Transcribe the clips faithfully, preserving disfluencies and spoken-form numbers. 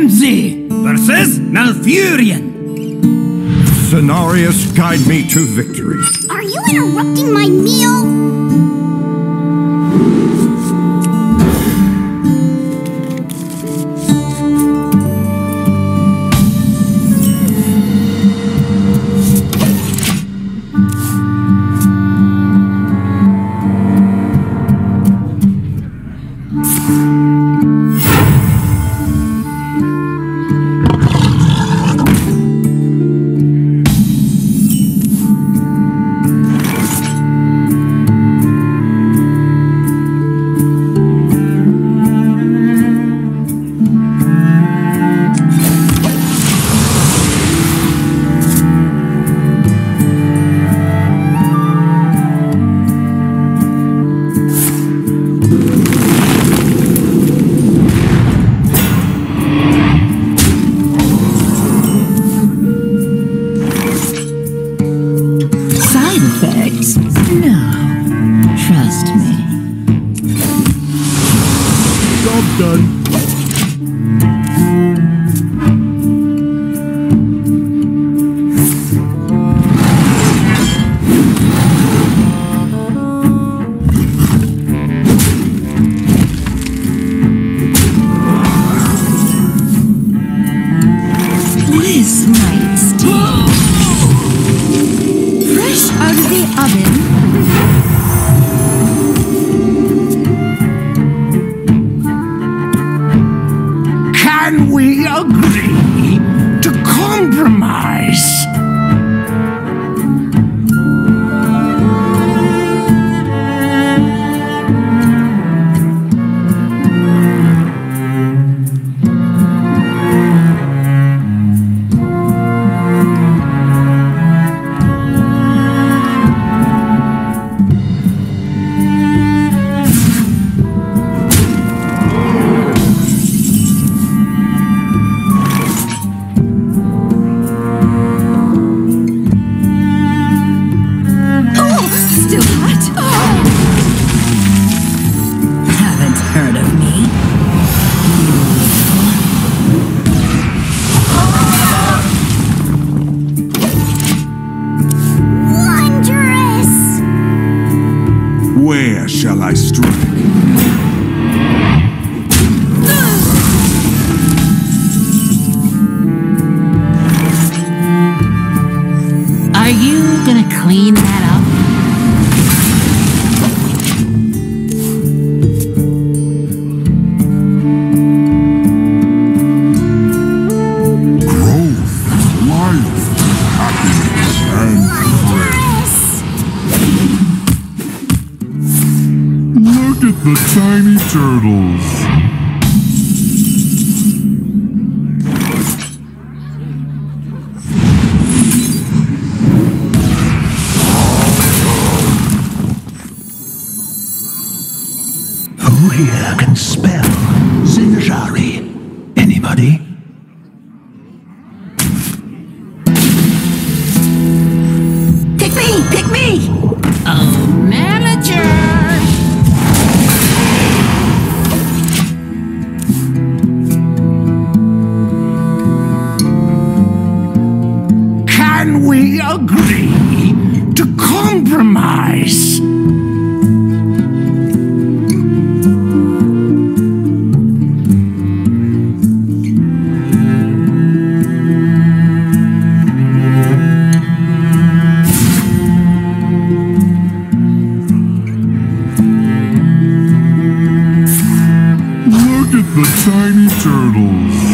Renzi versus Malfurion. Cenarius, guide me to victory. Are you interrupting my meal? Where shall I strike? Are you gonna clean that up? Growth, life, happiness, and praise. Look at the tiny turtles. Who here can spell Zinjari? Anybody? Pick me! Pick me! Oh, manager! Can we agree to compromise? Look at the tiny turtles.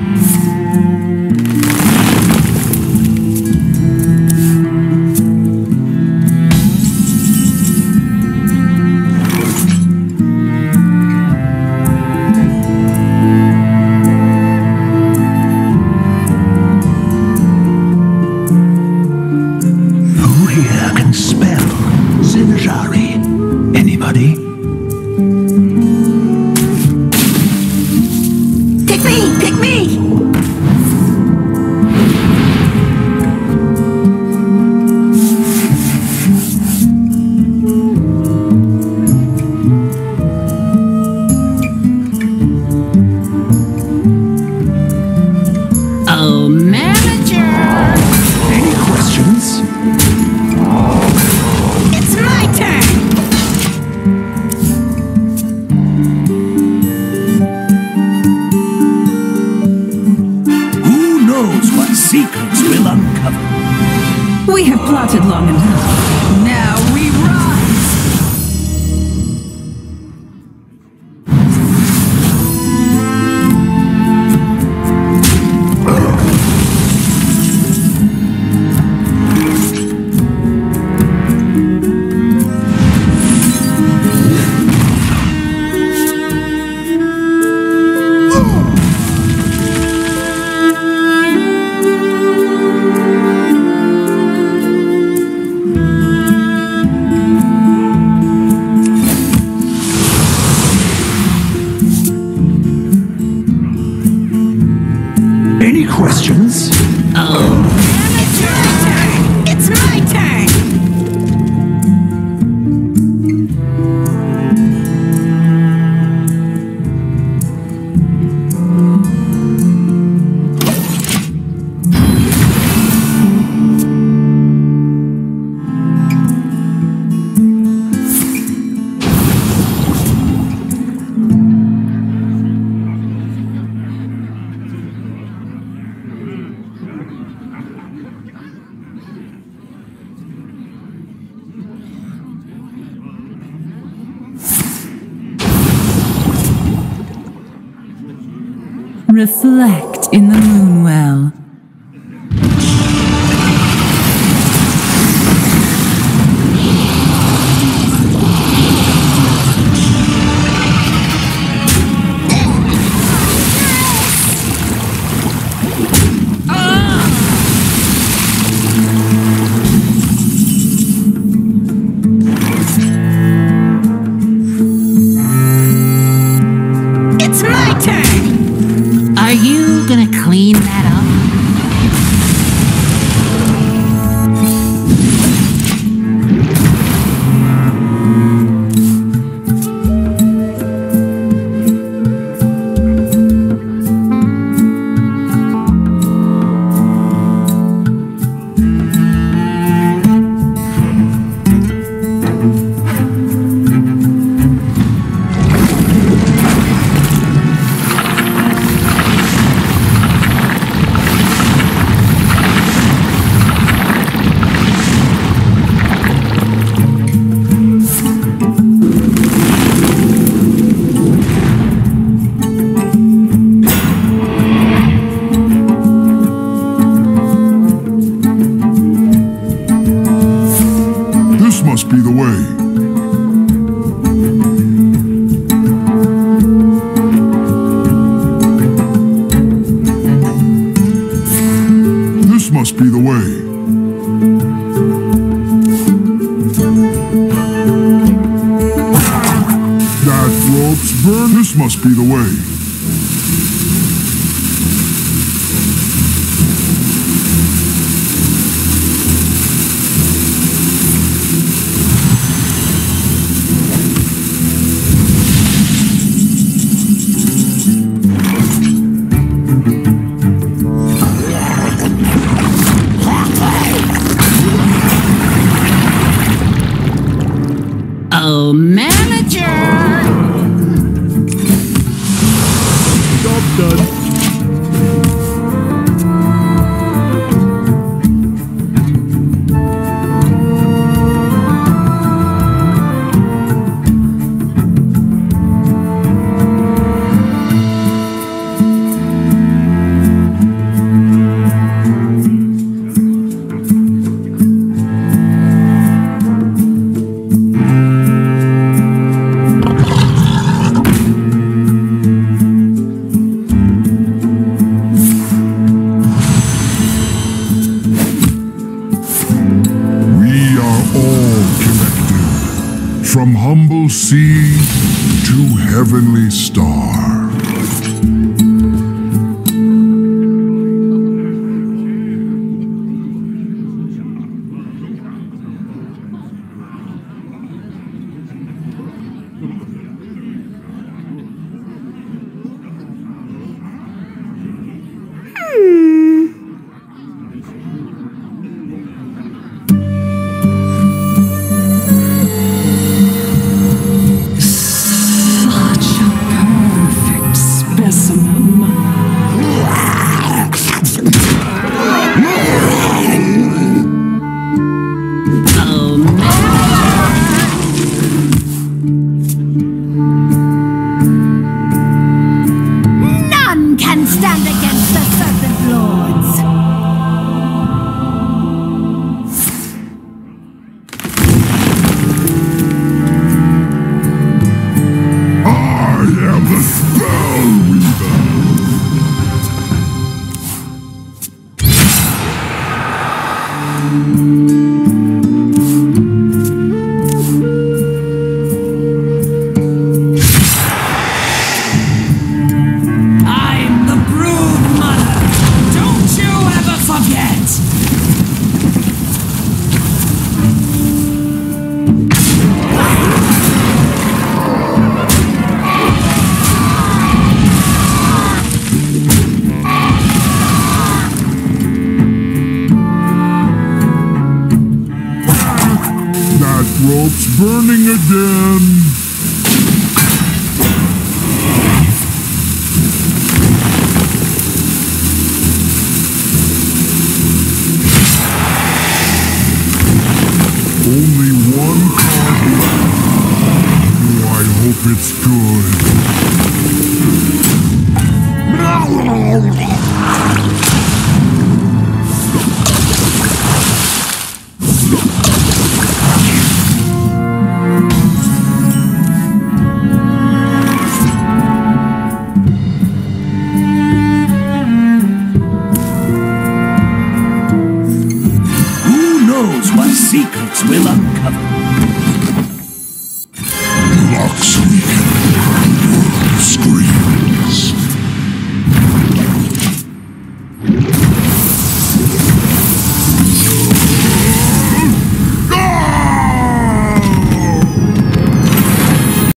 Who here can spell Zinjari? Anybody? Pick me! Pick me! We have plotted long enough. Now we rise! Any questions? Oh, It's my turn! Reflect in the Moonwell. It's my turn! are you gonna clean that up? This must be the way. This must be the way. That rope's burn. This must be the way. Oh, manager! Job done. From humble sea to heavenly star. Such a perfect rope's burning again. Only one card left. Oh, I hope it's good. Secrets will uncover. Lock so we can